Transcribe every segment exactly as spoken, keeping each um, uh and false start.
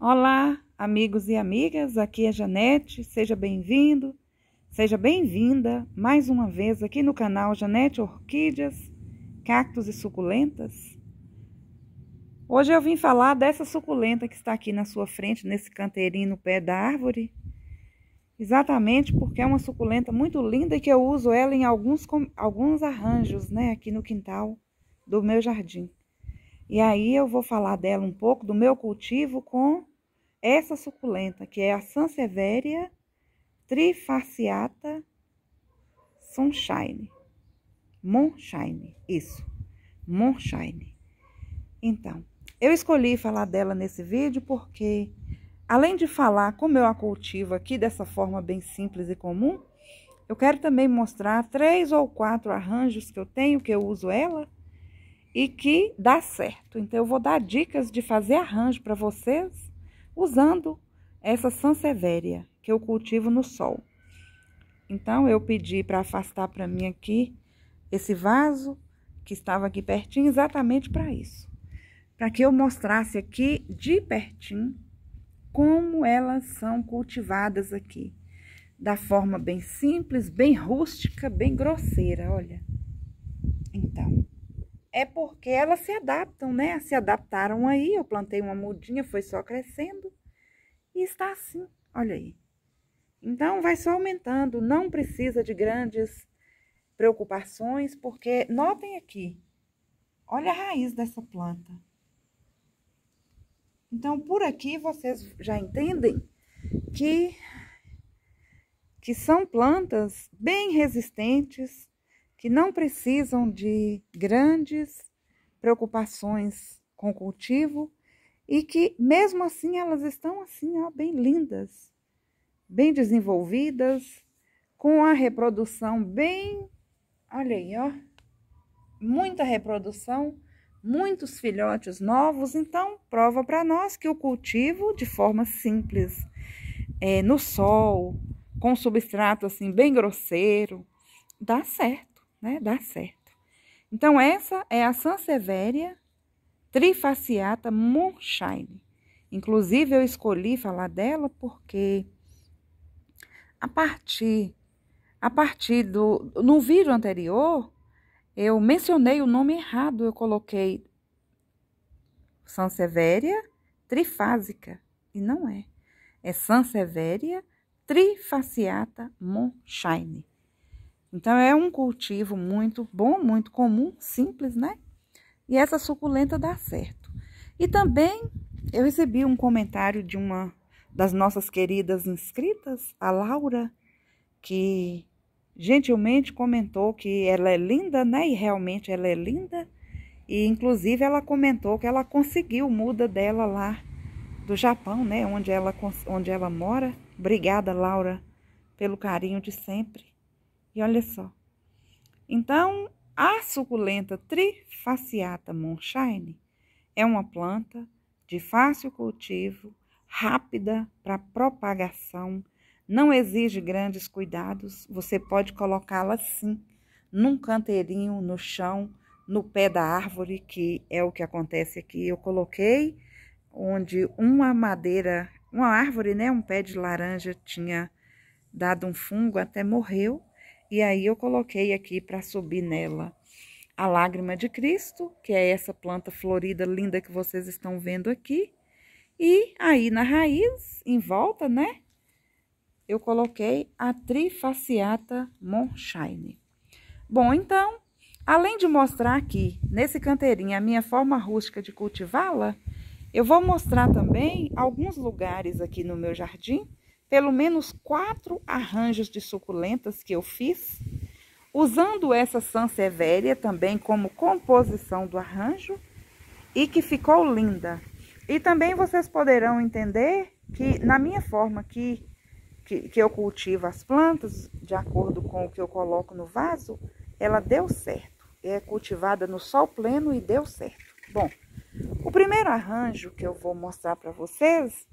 Olá, amigos e amigas, aqui é Janete, seja bem-vindo, seja bem-vinda mais uma vez aqui no canal Janete Orquídeas, Cactos e Suculentas. Hoje eu vim falar dessa suculenta que está aqui na sua frente, nesse canteirinho no pé da árvore, exatamente porque é uma suculenta muito linda e que eu uso ela em alguns, alguns arranjos, né, aqui no quintal do meu jardim. E aí eu vou falar dela um pouco, do meu cultivo com essa suculenta, que é a Sansevieria trifasciata Sunshine. Moonshine, isso, Moonshine. Então, eu escolhi falar dela nesse vídeo porque, além de falar como eu a cultivo aqui dessa forma bem simples e comum, eu quero também mostrar três ou quatro arranjos que eu tenho, que eu uso ela, e que dá certo. Então, eu vou dar dicas de fazer arranjo para vocês, usando essa Sansevieria que eu cultivo no sol. Então, eu pedi para afastar para mim aqui esse vaso que estava aqui pertinho, exatamente para isso. Para que eu mostrasse aqui de pertinho como elas são cultivadas aqui. Da forma bem simples, bem rústica, bem grosseira, olha. Então, é porque elas se adaptam, né? Se adaptaram aí, eu plantei uma mudinha, foi só crescendo e está assim, olha aí. Então, vai só aumentando, não precisa de grandes preocupações, porque notem aqui, olha a raiz dessa planta. Então, por aqui vocês já entendem que, que são plantas bem resistentes, que não precisam de grandes preocupações com o cultivo e que, mesmo assim, elas estão assim, ó, bem lindas, bem desenvolvidas, com a reprodução bem, olha aí, ó, muita reprodução, muitos filhotes novos. Então, prova para nós que o cultivo de forma simples, é, no sol, com substrato assim bem grosseiro, dá certo. Né? Dá certo. Então, essa é a Sansevieria trifasciata Moonshine. Inclusive, eu escolhi falar dela porque a partir, a partir do... No vídeo anterior, eu mencionei o nome errado. Eu coloquei Sansevieria trifásica. E não é. É Sansevieria trifasciata Moonshine. Então, é um cultivo muito bom, muito comum, simples, né? E essa suculenta dá certo. E também, eu recebi um comentário de uma das nossas queridas inscritas, a Laura, que gentilmente comentou que ela é linda, né? E realmente ela é linda. E, inclusive, ela comentou que ela conseguiu muda dela lá do Japão, né? Onde ela, onde ela mora. Obrigada, Laura, pelo carinho de sempre. E olha só, então, a suculenta trifasciata Moonshine é uma planta de fácil cultivo, rápida para propagação, não exige grandes cuidados, você pode colocá-la assim, num canteirinho, no chão, no pé da árvore, que é o que acontece aqui. Eu coloquei onde uma madeira, uma árvore, né, um pé de laranja tinha dado um fungo, até morreu. E aí eu coloquei aqui para subir nela a lágrima de Cristo, que é essa planta florida linda que vocês estão vendo aqui. E aí na raiz, em volta, né, eu coloquei a trifasciata Moonshine. Bom, então, além de mostrar aqui nesse canteirinho a minha forma rústica de cultivá-la, eu vou mostrar também alguns lugares aqui no meu jardim, pelo menos quatro arranjos de suculentas que eu fiz, usando essa Sansevieria também como composição do arranjo, e que ficou linda. E também vocês poderão entender que na minha forma que, que, que eu cultivo as plantas, de acordo com o que eu coloco no vaso, ela deu certo. É cultivada no sol pleno e deu certo. Bom, o primeiro arranjo que eu vou mostrar para vocês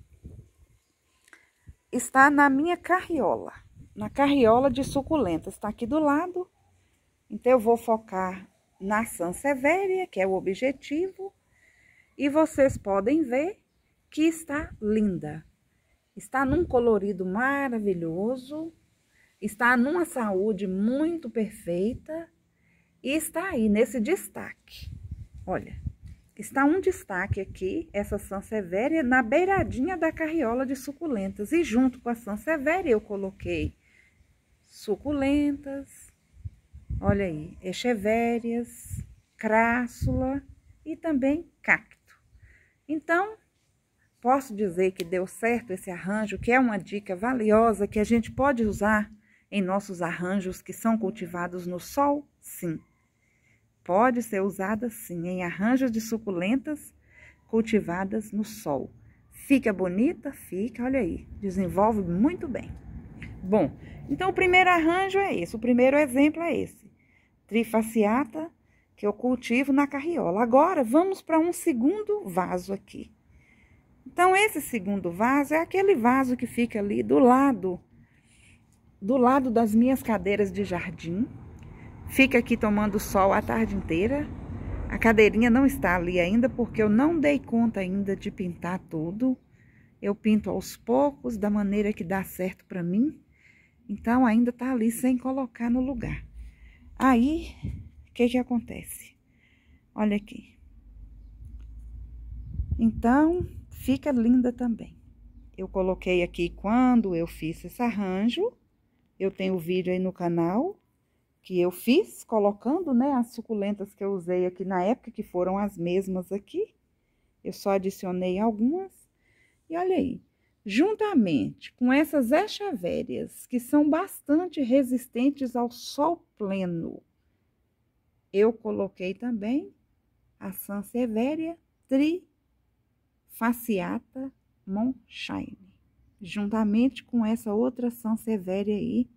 está na minha carriola, na carriola de suculenta, está aqui do lado. Então, eu vou focar na Sansevieria, que é o objetivo, e vocês podem ver que está linda. Está num colorido maravilhoso, está numa saúde muito perfeita e está aí nesse destaque. Olha, está um destaque aqui, essa Sansevieria, na beiradinha da carriola de suculentas. E junto com a Sansevieria eu coloquei suculentas, olha aí, echevérias, crassula e também cacto. Então, posso dizer que deu certo esse arranjo, que é uma dica valiosa que a gente pode usar em nossos arranjos que são cultivados no sol? Sim. Pode ser usada sim em arranjos de suculentas cultivadas no sol. Fica bonita? Fica, olha aí, desenvolve muito bem. Bom, então o primeiro arranjo é esse, o primeiro exemplo é esse. Trifasciata, que eu cultivo na carriola. Agora, vamos para um segundo vaso aqui. Então, esse segundo vaso é aquele vaso que fica ali do lado, do lado das minhas cadeiras de jardim. Fica aqui tomando sol a tarde inteira. A cadeirinha não está ali ainda, porque eu não dei conta ainda de pintar tudo. Eu pinto aos poucos, da maneira que dá certo para mim. Então, ainda tá ali sem colocar no lugar. Aí, o que que acontece? Olha aqui. Então, fica linda também. Eu coloquei aqui quando eu fiz esse arranjo. Eu tenho o vídeo aí no canal que eu fiz, colocando, né, as suculentas que eu usei aqui na época, que foram as mesmas aqui. Eu só adicionei algumas. E olha aí, juntamente com essas echevérias, que são bastante resistentes ao sol pleno, eu coloquei também a Sansevieria Trifasciata Moonshine, juntamente com essa outra Sansevieria aí,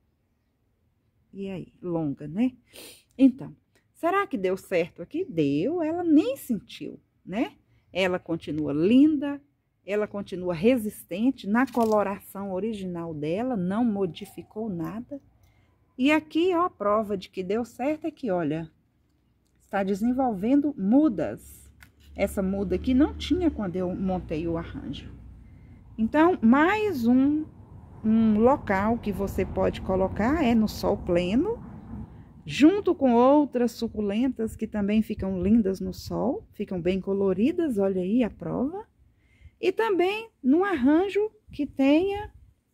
e aí, longa, né? Então, será que deu certo aqui? Deu, ela nem sentiu, né? Ela continua linda, ela continua resistente na coloração original dela, não modificou nada. E aqui, ó, a prova de que deu certo é que, olha, está desenvolvendo mudas. Essa muda aqui não tinha quando eu montei o arranjo. Então, mais um, um local que você pode colocar é no sol pleno, junto com outras suculentas que também ficam lindas no sol, ficam bem coloridas, olha aí a prova. E também num arranjo que tenha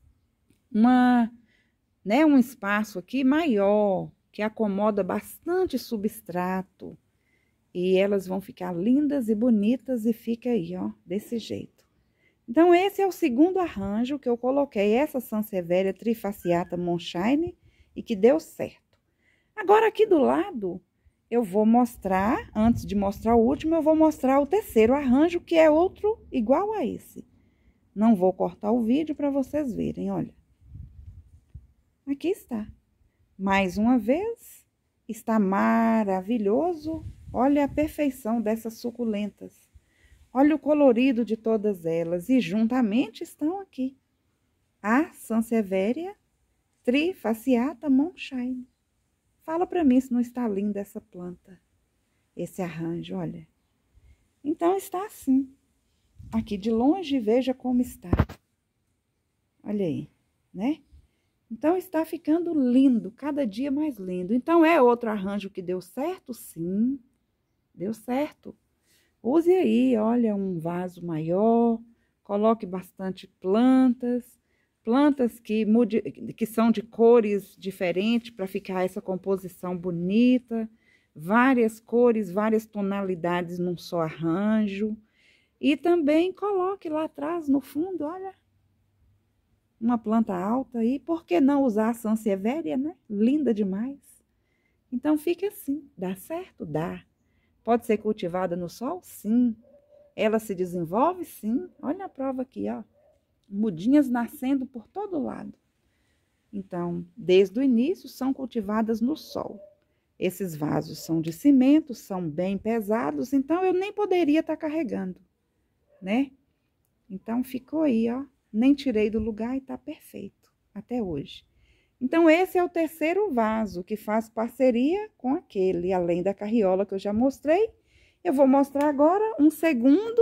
uma, né, um espaço aqui maior, que acomoda bastante substrato. E elas vão ficar lindas e bonitas e fica aí, ó, desse jeito. Então, esse é o segundo arranjo que eu coloquei, essa Sansevieria Trifasciata Moonshine, e que deu certo. Agora, aqui do lado, eu vou mostrar, antes de mostrar o último, eu vou mostrar o terceiro arranjo, que é outro igual a esse. Não vou cortar o vídeo para vocês verem, olha. Aqui está. Mais uma vez, está maravilhoso. Olha a perfeição dessas suculentas. Olha o colorido de todas elas. E juntamente estão aqui a Sansevieria Trifasciata Moonshine. Fala pra mim se não está linda essa planta, esse arranjo, olha. Então, está assim. Aqui de longe, veja como está. Olha aí, né? Então, está ficando lindo, cada dia mais lindo. Então, é outro arranjo que deu certo? Sim, deu certo. Use aí, olha, um vaso maior, coloque bastante plantas. Plantas que, mude, que são de cores diferentes para ficar essa composição bonita. Várias cores, várias tonalidades num só arranjo. E também coloque lá atrás, no fundo, olha, uma planta alta aí. Por que não usar a Sansevieria, né? Linda demais. Então, fica assim. Dá certo? Dá. Pode ser cultivada no sol? Sim. Ela se desenvolve? Sim. Olha a prova aqui, ó. Mudinhas nascendo por todo lado. Então, desde o início, são cultivadas no sol. Esses vasos são de cimento, são bem pesados, então eu nem poderia estar carregando, né? Então, ficou aí, ó. Nem tirei do lugar e tá perfeito, até hoje. Então, esse é o terceiro vaso que faz parceria com aquele, além da carriola que eu já mostrei. Eu vou mostrar agora um segundo,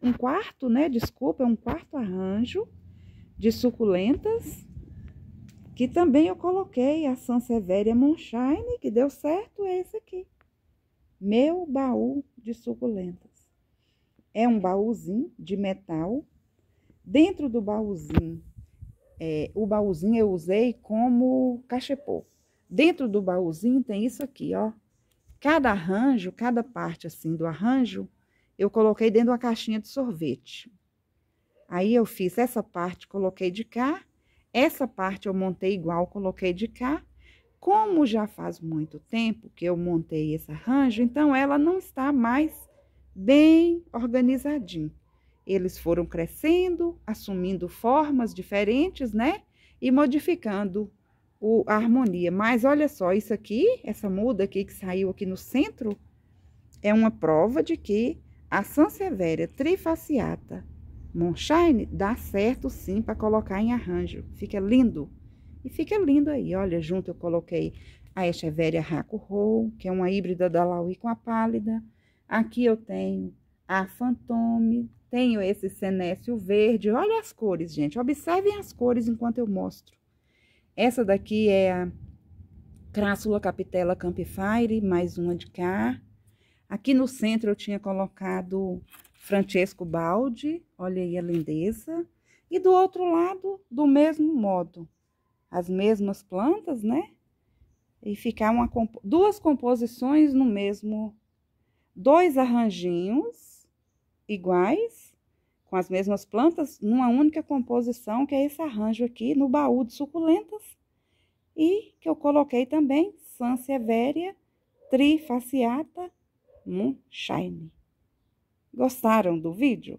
um quarto, né? Desculpa, é um quarto arranjo de suculentas, que também eu coloquei a Sansevieria Moonshine, que deu certo, é esse aqui. Meu baú de suculentas. É um baúzinho de metal. Dentro do baúzinho, é, o baúzinho eu usei como cachepô. Dentro do baúzinho tem isso aqui, ó. Cada arranjo, cada parte assim do arranjo, eu coloquei dentro de uma caixinha de sorvete. Aí eu fiz essa parte, coloquei de cá. Essa parte eu montei igual, coloquei de cá. Como já faz muito tempo que eu montei esse arranjo, então ela não está mais bem organizadinha. Eles foram crescendo, assumindo formas diferentes, né? E modificando o, a harmonia. Mas olha só, isso aqui, essa muda aqui que saiu aqui no centro, é uma prova de que a Sansevieria Trifasciata Moonshine dá certo sim para colocar em arranjo. Fica lindo. E fica lindo aí, olha, junto eu coloquei a Echeveria Hakuho, que é uma híbrida da Laui com a pálida. Aqui eu tenho a Fantôme, tenho esse Senécio verde. Olha as cores, gente, observem as cores enquanto eu mostro. Essa daqui é a Crassula Capitella Campfire, mais uma de cá. Aqui no centro eu tinha colocado Francesco Baldi, olha aí a lindeza. E do outro lado, do mesmo modo. As mesmas plantas, né? E ficar uma, duas composições no mesmo... Dois arranjinhos iguais, com as mesmas plantas, numa única composição, que é esse arranjo aqui no baú de suculentas. E que eu coloquei também Sansevieria Trifasciata Moonshine. Gostaram do vídeo?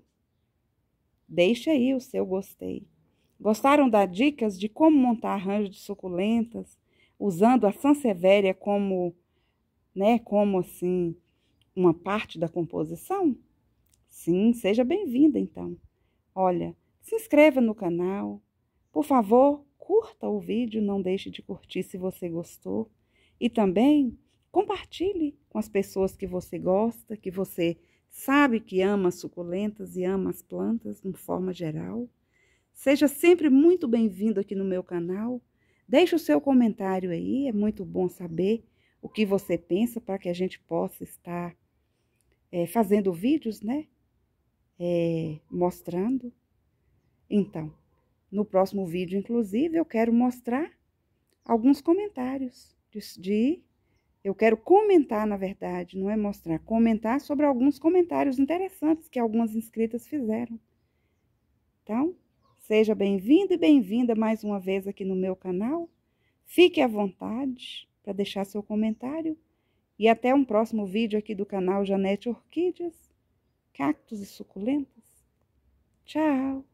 Deixa aí o seu gostei. Gostaram das dicas de como montar arranjo de suculentas, usando a Sansevieria como, né, como assim, uma parte da composição? Sim, seja bem-vinda então. Olha, se inscreva no canal. Por favor, curta o vídeo, não deixe de curtir se você gostou. E também compartilhe com as pessoas que você gosta, que você sabe que ama as suculentas e ama as plantas de forma geral. Seja sempre muito bem-vindo aqui no meu canal. Deixe o seu comentário aí, é muito bom saber o que você pensa para que a gente possa estar é, fazendo vídeos, né? É, mostrando. Então, no próximo vídeo, inclusive, eu quero mostrar alguns comentários de, de... Eu quero comentar, na verdade, não é mostrar, comentar sobre alguns comentários interessantes que algumas inscritas fizeram. Então, seja bem-vindo e bem-vinda mais uma vez aqui no meu canal. Fique à vontade para deixar seu comentário. E até um próximo vídeo aqui do canal Janete Orquídeas, Cactos e Suculentas. Tchau!